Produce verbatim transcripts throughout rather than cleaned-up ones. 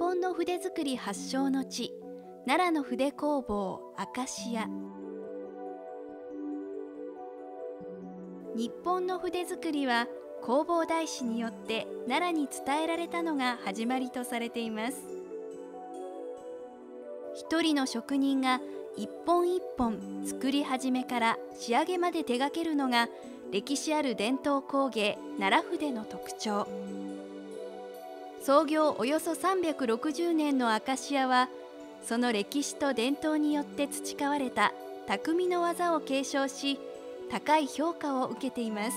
本の筆作り発祥の地、奈良の筆工房明石屋。日本の筆作りは弘法大師によって奈良に伝えられたのが始まりとされています。一人の職人が一本一本作り始めから仕上げまで手掛けるのが歴史ある伝統工芸奈良筆の特徴。創業およそさんびゃくろくじゅうねんの明石屋は、その歴史と伝統によって培われた匠の技を継承し、高い評価を受けています。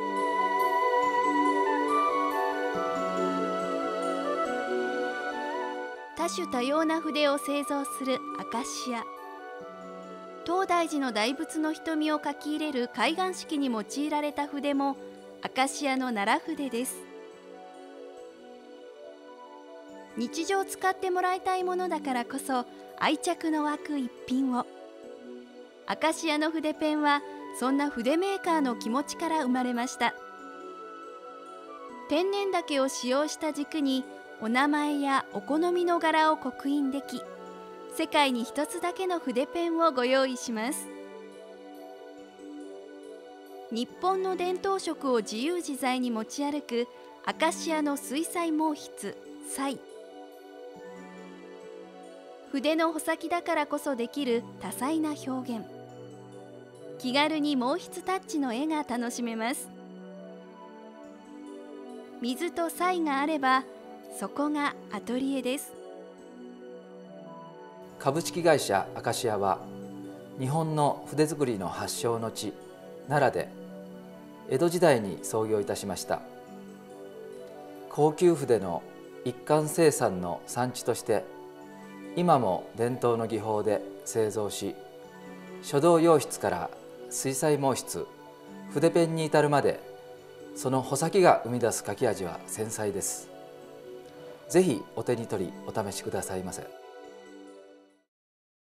多種多様な筆を製造する明石屋。東大寺の大仏の瞳を描き入れる海岸式に用いられた筆も明石屋の奈良筆です。日常使ってもらいたいものだからこそ愛着の湧く一品を。明石屋の筆ペンはそんな筆メーカーの気持ちから生まれました。天然竹を使用した軸にお名前やお好みの柄を刻印でき、世界に一つだけの筆ペンをご用意します。日本の伝統色を自由自在に持ち歩く明石屋の水彩毛筆彩。筆の穂先だからこそできる多彩な表現。気軽に毛筆タッチの絵が楽しめます。水と彩があればそこがアトリエです。 株式会社明石屋は日本の筆作りの発祥の地奈良で江戸時代に創業いたしました。高級筆の一貫生産の産地として今も伝統の技法で製造し、書道用筆から水彩毛筆、筆ペンに至るまでその穂先が生み出す書き味は繊細です。ぜひお手に取りお試しくださいませ。